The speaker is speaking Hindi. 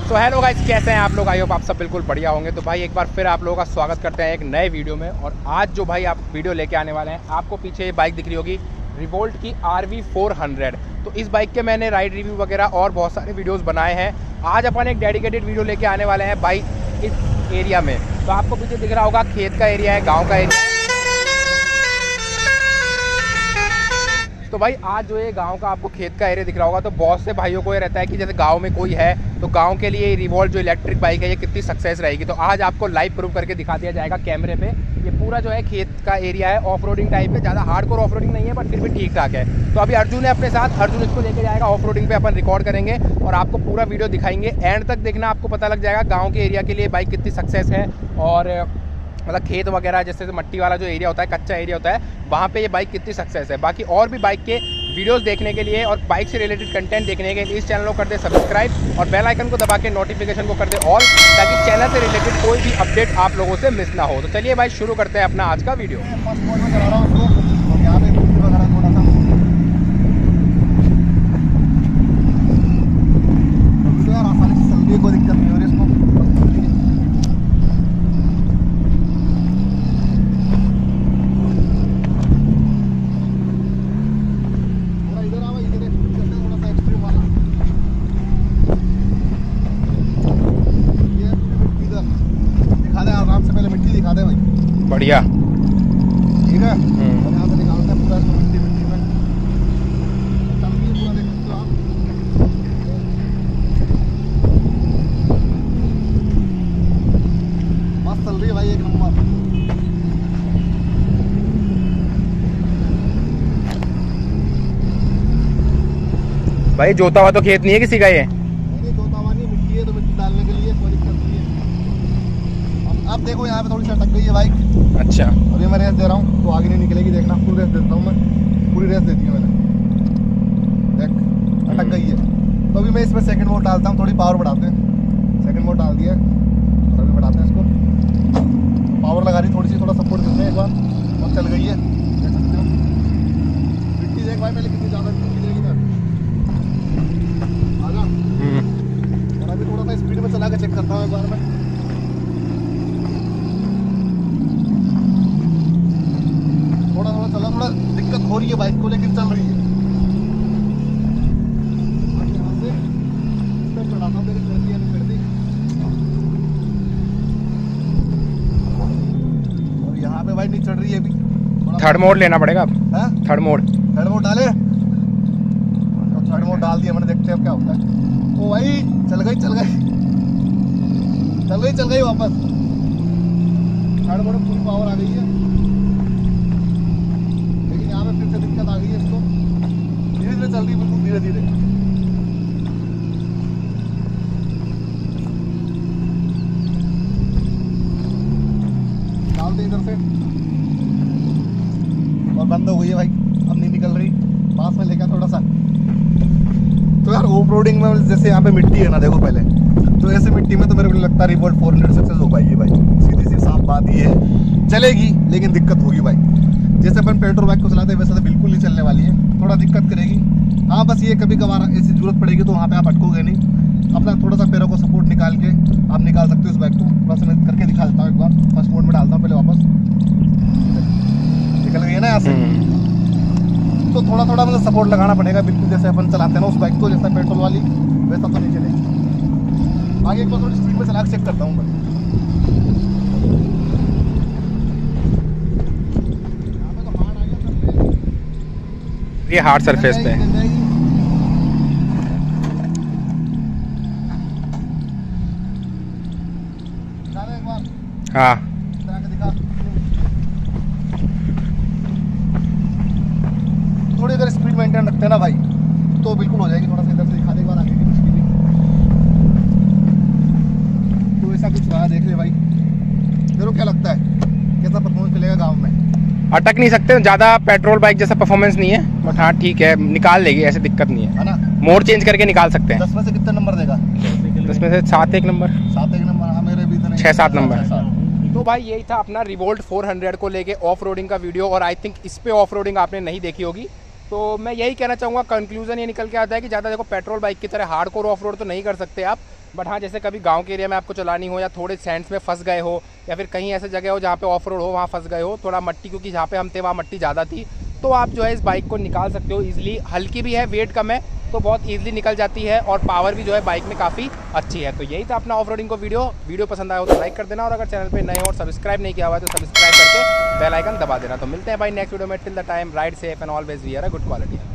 तो हेलो गाइस, कैसे हैं आप लोग? आई होप आप सब बिल्कुल बढ़िया होंगे। तो भाई एक बार फिर आप लोगों का स्वागत करते हैं एक नए वीडियो में। और आज जो भाई आप वीडियो लेके आने वाले हैं, आपको पीछे ये बाइक दिख रही होगी रिवोल्ट की RV 400। तो इस बाइक के मैंने राइड रिव्यू वगैरह और बहुत सारे वीडियोस बनाए हैं। आज अपन एक डेडिकेटेड वीडियो लेके आने वाले हैं भाई इस एरिया में। तो आपको पीछे दिख रहा होगा खेत का एरिया है, गाँव का एरिया। तो भाई आज जो ये गांव का आपको खेत का एरिया दिख रहा होगा, तो बहुत से भाइयों को ये रहता है कि जैसे गांव में कोई है तो गांव के लिए रिवोल्ट जो इलेक्ट्रिक बाइक है ये कितनी सक्सेस रहेगी। तो आज आपको लाइव प्रूव करके दिखा दिया जाएगा कैमरे पे। ये पूरा जो है खेत का एरिया है, ऑफ रोडिंग टाइप है, ज़्यादा हार्डकोर ऑफ रोडिंग नहीं है बट फिर भी ठीक ठाक है। तो अभी अर्जुन है अपने साथ, अर्जुन इसको लेके जाएगा ऑफ रोडिंग पे, अपन रिकॉर्ड करेंगे और आपको पूरा वीडियो दिखाएंगे। एंड तक देखना, आपको पता लग जाएगा गाँव के एरिया के लिए बाइक कितनी सक्सेस है। और मतलब खेत वगैरह जैसे मट्टी वाला जो एरिया होता है, कच्चा एरिया होता है, वहाँ पे ये बाइक कितनी सक्सेस है। बाकी और भी बाइक के वीडियोस देखने के लिए और बाइक से रिलेटेड कंटेंट देखने के लिए इस चैनल को कर दे सब्सक्राइब और बेल आइकन को दबा के नोटिफिकेशन को कर दे ऑल, ताकि चैनल से रिलेटेड कोई भी अपडेट आप लोगों से मिस ना हो। तो चलिए भाई शुरू करते हैं अपना आज का वीडियो। कोई दिक्कत नहीं हो रही इसको। बढ़िया, ठीक है। और यहाँ से निकालते हैं पूरा इसको मिट्टी में पूरा देख सकते हो आप। मस्त चल रही है भाई, एक नंबर। भाई जोता हुआ तो खेत नहीं है किसी का ये? नहीं, जोता हुआ नहीं, मिट्टी है तो मिट्टी डालने के लिए कोई दिक्कत नहीं है। अब देखो यहाँ पे थोड़ी सी अटक गई है बाइक। अच्छा, अभी मैं रेस दे रहा हूँ तो आगे नहीं निकलेगी, देखना। फुल रेस देता हूँ मैं, पूरी रेस देती है मैंने। देख अटक गई है, तो अभी मैं इसमें सेकंड मोड डालता हूँ, थोड़ी पावर बढ़ाते हैं। सेकंड मोड डाल दिया और अभी बढ़ाते हैं इसको। पावर लगा रही थोड़ी सी, थोड़ा सपोर्ट देते हैं एक बार, और चल गई है, देख सकते हो। मिट्टी देख भाई पहले कितनी ज़्यादा मिट्टी देगी ना। आजा, और अभी थोड़ा सा स्पीड में चला के चेक करता हूँ एक बार मैं। थोड़ा दिक्कत हो रही है बाइक को, लेकिन चल रही है। यहाँ से चढ़ाता हूँ, मेरी चढ़ती है नहीं चढ़ती। और यहाँ पे बाइक नहीं चढ़ रही है अभी। थर्ड मोड लेना पड़ेगा। थर्ड मोड डाले, थर्ड मोड डाल दिया मैंने, देखते हैं अब क्या होता है। ओ भाई चल गई वापस। थर्ड मोड में पूरी पावर आ गई है, फिर से दिक्कत आ गई है इसको। धीरे धीरे चल रही है, बिल्कुल धीरे धीरे। डालते इधर से, और बंद हो गई है भाई, अब नहीं निकल रही। पास में लेकर थोड़ा सा। तो यार ऑफ रोडिंग में जैसे यहाँ पे मिट्टी है ना, देखो पहले तो ऐसे मिट्टी में तो मेरे को नहीं लगता रिवोल्ट 400 सक्सेस हो पाएगी भाई। सीधी सी साफ बात ये है, चलेगी लेकिन दिक्कत होगी भाई। जैसे अपन पेट्रोल बाइक को चलाते हैं वैसे तो बिल्कुल नहीं चलने वाली है, थोड़ा दिक्कत करेगी। हाँ बस ये कभी कभार ऐसी जरूरत पड़ेगी तो वहाँ पे आप अटकोगे नहीं। अपना थोड़ा सा पैरों को सपोर्ट निकाल के आप निकाल सकते हो इस बाइक को। बस मैं करके दिखा देता हूँ एक बार। फर्स्ट मोड में डालता हूँ पहले, वापस निकल गई है ना यहाँ से। तो थोड़ा थोड़ा मतलब सपोर्ट लगाना पड़ेगा, बिल्कुल जैसे अपन चलाते हैं ना उस बाइक को, जैसा पेट्रोल वाली, वैसा तो नहीं चलेगी। आगे एक बार थोड़ी स्पीड में चला के चेक करता हूँ मैं। ये हार्ड सरफेस पे हाँ। थोड़ी अगर स्पीड मेंटेन रखते हैं ना भाई तो बिल्कुल हो जाएगी। थोड़ा सा इधर से दिखा दे एक बार आगे की स्पीड। तो ऐसा कुछ रहा, देख ले भाई। तेरे क्या लगता है कैसा परफॉर्मेंस मिलेगा गाँव में? अटक नहीं सकते, ज़्यादा पेट्रोल बाइक जैसा परफॉर्मेंस नहीं है बट हाँ ठीक है, निकाल लेगी, ऐसी दिक्कत नहीं है ना। मोड चेंज करके निकाल सकते हैं। 10 में से कितने नंबर देगा? 10 में से 7 एक नंबर। 7 एक नंबर, हाँ मेरे भी 6-7 नंबर। तो भाई यही था अपना रिवोल्ट 400 को लेके ऑफ रोडिंग का वीडियो। और आई थिंक इस पे ऑफ रोडिंग आपने नहीं देखी होगी, तो मैं यही कहना चाहूँगा, कंक्लूजन ये निकल के आता है कि ज़्यादा देखो पेट्रोल बाइक की तरह हार्डकोर ऑफ रोड तो नहीं कर सकते आप, बट हाँ, जैसे कभी गांव के एरिया में आपको चलानी हो या थोड़े सैंड्स में फंस गए हो या फिर कहीं ऐसे जगह हो जहाँ पे ऑफ रोड हो वहाँ फंस गए हो थोड़ा मट्टी, क्योंकि जहाँ पे हम थे वहाँ मट्टी ज़्यादा थी, तो आप जो है इस बाइक को निकाल सकते हो ईजिली। हल्की भी है, वेट कम है, तो बहुत ईजिली निकल जाती है और पावर भी जो है बाइक में काफ़ी अच्छी है। तो यही था अपना ऑफ रोडिंग को वीडियो पसंद आया हो तो लाइक कर देना, और अगर चैनल पे नए हो और सब्सक्राइब नहीं किया हुआ है तो सब्सक्राइब करके बेल आइकन दबा देना। तो मिलते हैं भाई नेक्स्ट वीडियो में। Till the time ride safe and always we are a good quality.